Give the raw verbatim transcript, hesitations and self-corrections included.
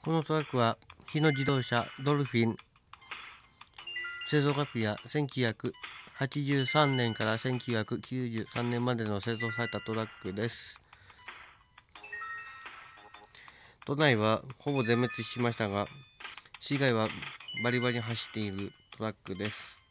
このトラックは日野自動車ドルフィン、製造月日はせんきゅうひゃくはちじゅうさんねんからせんきゅうひゃくきゅうじゅうさんねんまでの製造されたトラックです。都内はほぼ全滅しましたが、市外はバリバリ走っているトラックです。